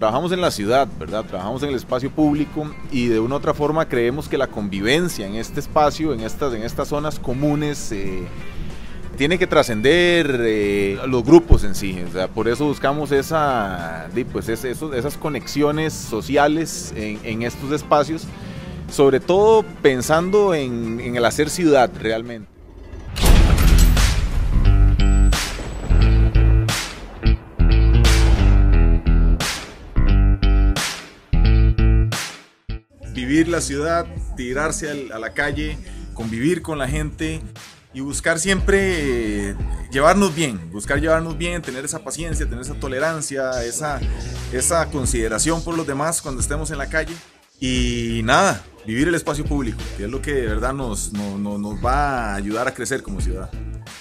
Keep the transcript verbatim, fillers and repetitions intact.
Trabajamos en la ciudad, ¿verdad? Trabajamos en el espacio público y de una u otra forma creemos que la convivencia en este espacio, en estas, en estas zonas comunes, eh, tiene que trascender eh, los grupos en sí. O sea, por eso buscamos esa, pues, es, esos, esas conexiones sociales en, en estos espacios, sobre todo pensando en, en el hacer ciudad realmente. Vivir la ciudad, tirarse al, a la calle, convivir con la gente y buscar siempre eh, llevarnos bien, buscar llevarnos bien, tener esa paciencia, tener esa tolerancia, esa, esa consideración por los demás cuando estemos en la calle. Y nada, vivir el espacio público, que es lo que de verdad nos, no, no, nos va a ayudar a crecer como ciudad.